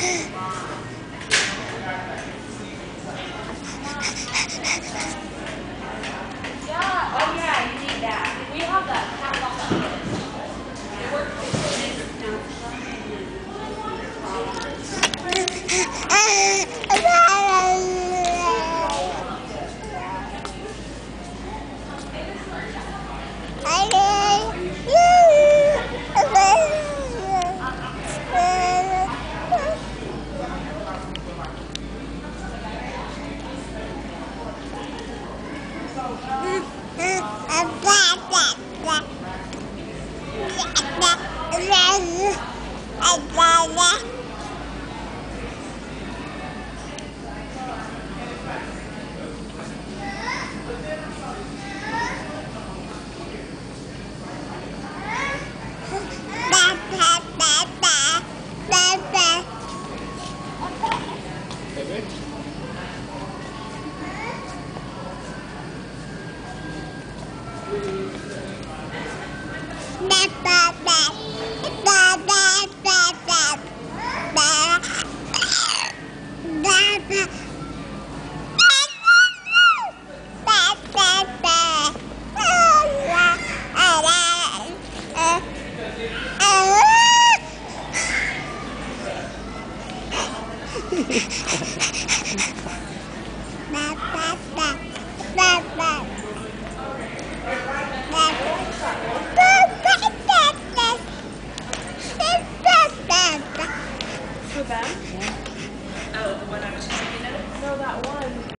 Yeah. Oh yeah, you need that. We have that catalog. It works For Ben? Yeah. Oh, the one I was just looking at? No, that one.